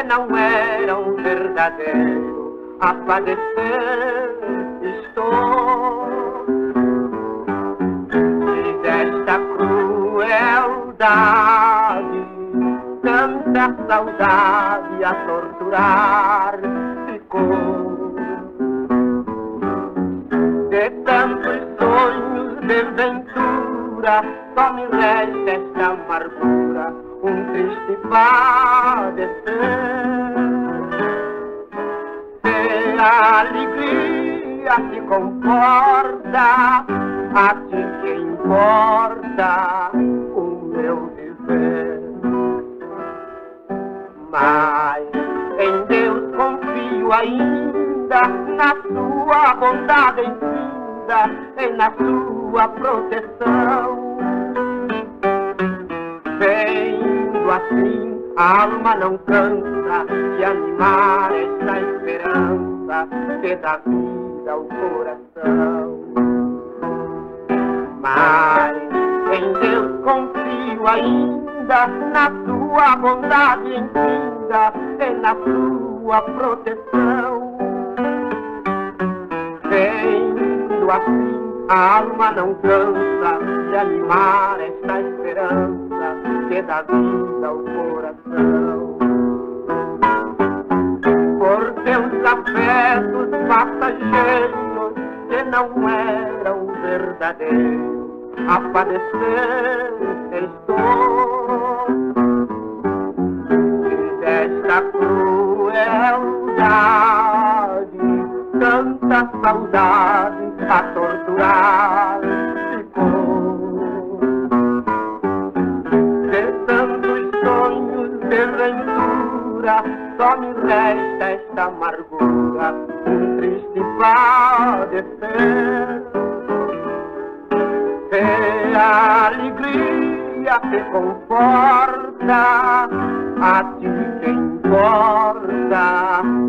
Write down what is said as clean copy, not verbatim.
não eram verdadeiros, a padecer estou. E desta crueldade, tanta saudade a torturar ficou. De tantos sonhos de ventura, só me resta esta amargura, um triste padecer. Se a alegria te conforta, a ti que importa o meu viver. Mas em Deus confio ainda, na sua bondade infinda e na sua proteção. Vendo assim, a alma não cansa de animar esta esperança que dá vida ao coração. Mas em Deus confio ainda, na sua bondade infinda e na sua proteção. Vendo assim, a alma não cansa de animar esta esperança que dá vida ao coração. Por teus afetos passageiros que não eram verdadeiros, a padecer estou. E desta crueldade, tanta saudade a torturar ficou. De tantos sonhos de ventura, só me resta esta amargura, um triste padecer. Se a alegria te conforta, a ti que importa